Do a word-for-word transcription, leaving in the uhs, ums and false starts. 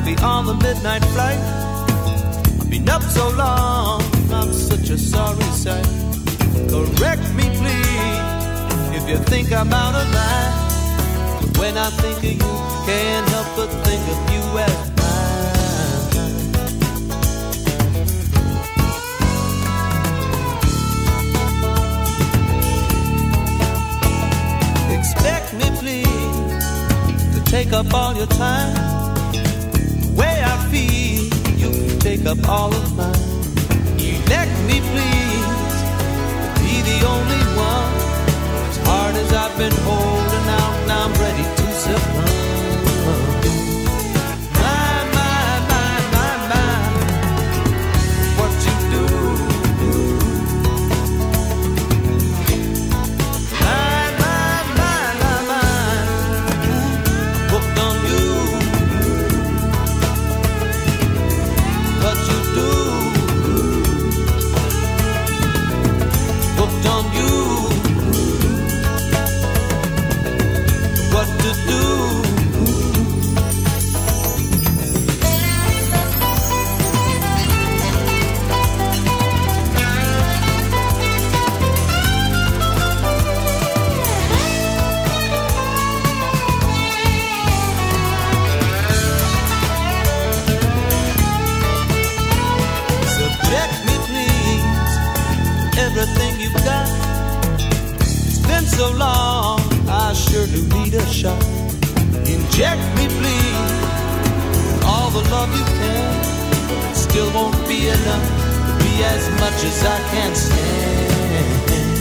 be on the midnight flight. I've been up so long, I'm such a sorry sight. Correct me please if you think I'm out of line. But when I think of you, can't help but think of you as mine. Expect me please to take up all your time. The way I feel, you can take up all of mine. Elect me please to be the only one. As hard as I've been holding out, now I'm ready to succumb. My, my, my, my, my, what you do. My, my, my, my, my, hooked on you. What you do. Hooked on you. What to do. Subject me please to everything you've got. It's been so long, I sure do need a shot. Inject me please all the love you can. It still won't be enough to be as much as I can stand.